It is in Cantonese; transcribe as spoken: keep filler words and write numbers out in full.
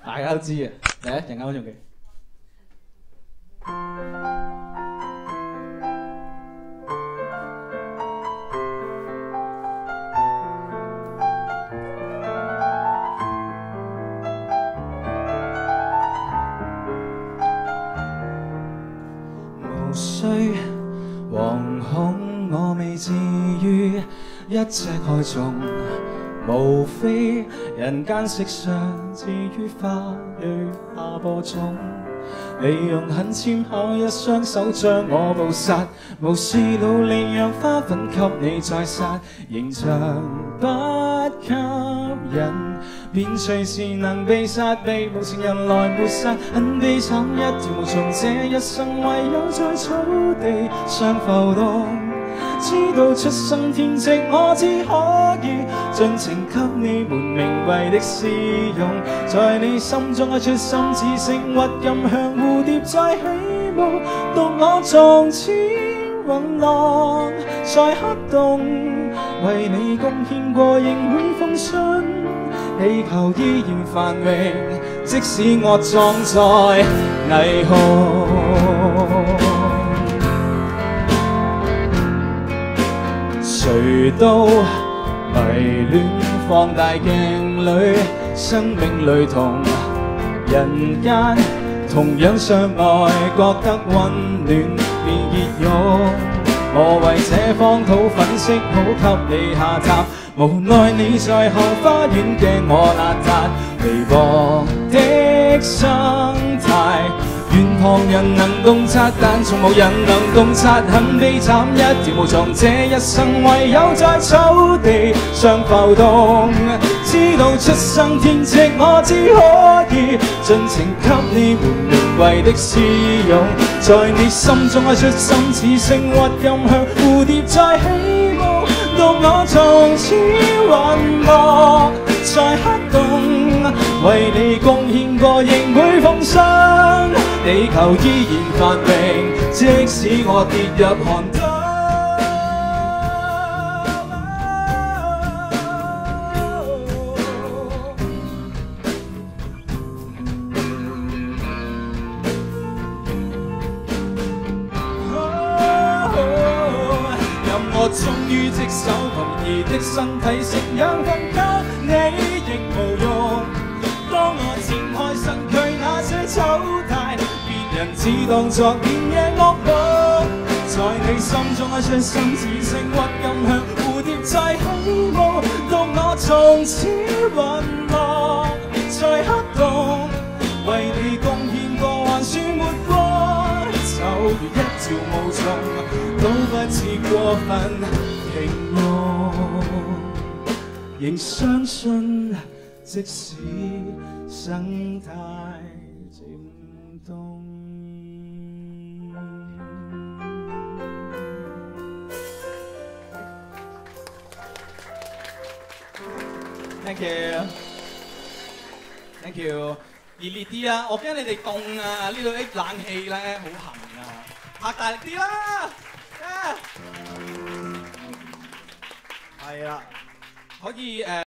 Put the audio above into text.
大家都知嘅。嚟一陣間嗰種嘅。無需惶恐，我未至於一隻害蟲。 無非人間色相，至於花蕊下播種。你用很纖巧一雙手將我捕殺，無視努力讓花粉給你再殺，形象不吸引，便隨時能被殺，被無情人來抹殺，很悲慘一條毛蟲，這一生唯有在草地上浮動。 知道出生天職，我只可以盡情給你們名貴的私用，在你心中一出心似星鬱音向蝴蝶在起舞，獨我縱似雲浪在黑洞，為你貢獻過仍會奉信，地球依然繁榮，即使我葬在霓虹。 誰都迷戀放大鏡裏生命類同，人間同樣相愛，覺得溫暖便熱湧。我為這荒土粉飾好給你下榻，無奈你在後花園驚我邋遢，微薄的生態。 願旁人能洞察，但從無人能洞察，很悲慘一條毛蟲，這一生唯有在草地上浮動。知道出生天職，我只可以盡情給你們名貴的私用，在你心中開出心似星鬱音向蝴蝶在起舞，獨我從此隕落在黑洞，為你貢獻過仍會奉上。 地球依然繁榮，即使我跌入寒冬。任我終於隻手同兒的身體食養分給你亦無用。當我展開身軀那些醜態。 人只當作連夜噩夢，在你心中一出心似星鬱音向蝴蝶在起舞，獨我從此隕落在黑洞，為你貢獻過還算沒過，就如一條毛蟲，都不似過分平庸，仍相信即使生態漸凍。 Thank you, thank you。熱烈啲啊！我驚你哋凍啊！呢度啲冷氣咧好痕啊，拍大力啲啦！係啦，可以誒。